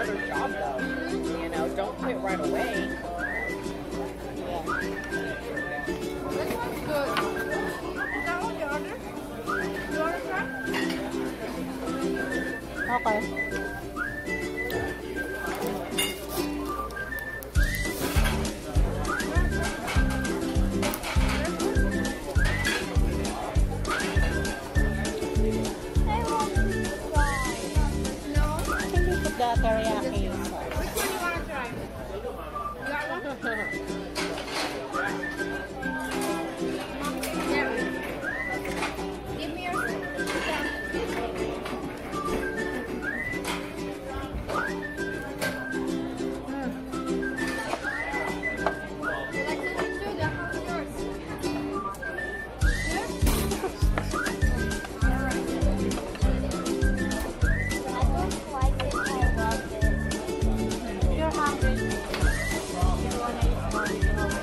harder job though. You know, don't quit right away. Yeah. This one's good. Is that what you ordered? You want to try? Okay. No. Can you put the teriyaki? Which one do you want to try? That one? Yeah. Give me your You like this one too? That one's yours. Good? Alright. I don't like it, I love it. You're hungry. You want to eat more, you know,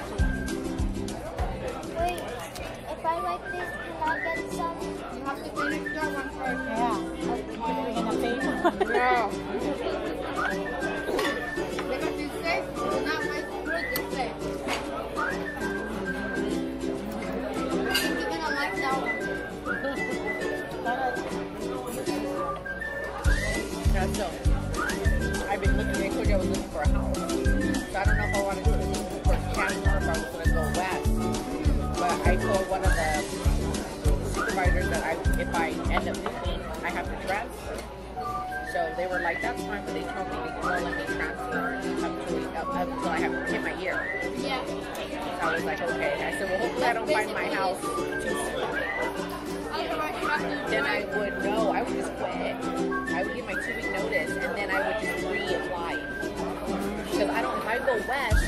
Wait, if I like this, can I get some? You have to finish that one first. yeah. We're gonna pay. Yeah. Because you say it's not my food, it's safe. I think you're gonna like that one. Yeah, so I've been looking. I told you I was looking for a house. So I don't know if I wanted to look for Chandler or if I was gonna go west. But I told one of the supervisors that if I end up moving, I have to transfer. So they were like, "That's fine," but they told me they won't let me transfer until I have to hit my year. Yeah. So I was like, "Okay." I said, "Well, hopefully I don't find my house too soon." Otherwise, you have to Then I would know. I would just quit. I would give my 2-week notice, and then I would just reapply. Because I don't. If I go west,